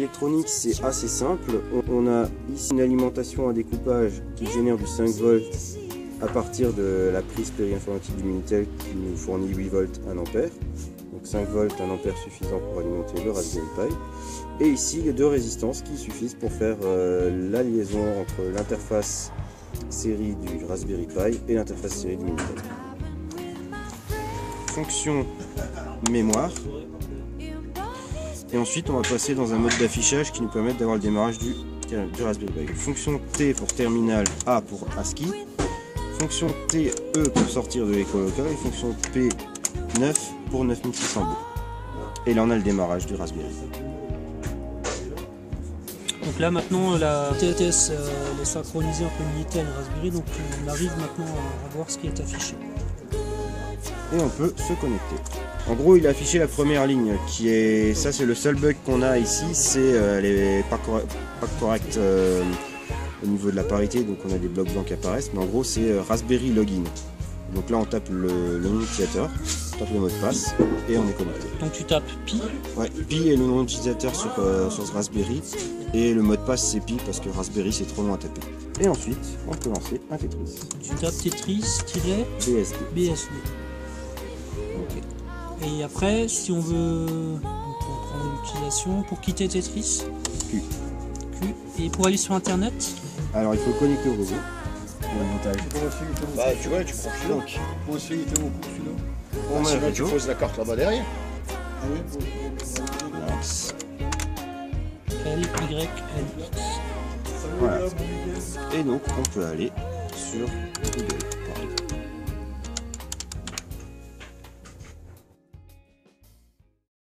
électronique, c'est assez simple. On a ici une alimentation à découpage qui génère du 5 volts à partir de la prise péri-informatique du Minitel qui nous fournit 8 volts 1 ampère. Donc 5 volts 1 ampère suffisant pour alimenter le Raspberry Pi. Et ici les deux résistances qui suffisent pour faire la liaison entre l'interface série du Raspberry Pi et l'interface série du Minitel. Fonction mémoire. Et ensuite on va passer dans un mode d'affichage qui nous permet d'avoir le démarrage du Raspberry Pi. Fonction T pour terminal, A pour ASCII. Fonction TE pour sortir de l'école locale et fonction P9 pour 9600 bouts. Et là on a le démarrage du Raspberry. Donc là maintenant la TTS est synchronisée entre le Minitel et le Raspberry, donc on arrive maintenant à voir ce qui est affiché. Et on peut se connecter. En gros il a affiché la première ligne qui est, ça c'est le seul bug qu'on a ici, c'est elle est pas correcte au niveau de la parité, donc on a des blocs blancs qui apparaissent, mais en gros c'est Raspberry Login. Donc là on tape le nom d'utilisateur, on tape le mot de passe et on est connecté. Donc tu tapes Pi. Ouais, Pi est le nom d'utilisateur sur ce Raspberry et le mot de passe c'est Pi parce que Raspberry c'est trop long à taper. Et ensuite on peut lancer un Tetris. Tu tapes Tetris-BSD. BSD. Ok. Et après si on veut prendre l'utilisation pour quitter Tetris. Q. Et pour aller sur internet. Alors il faut connecter au réseau. Bah tu vois, tu prends celui-là. Moi aussi, il était beaucoup celui-là. On met Sinon le tu réseau. poses la carte là-bas derrière. Ah oui, Lance. LYLX. Voilà. Et donc on peut aller sur Google par exemple.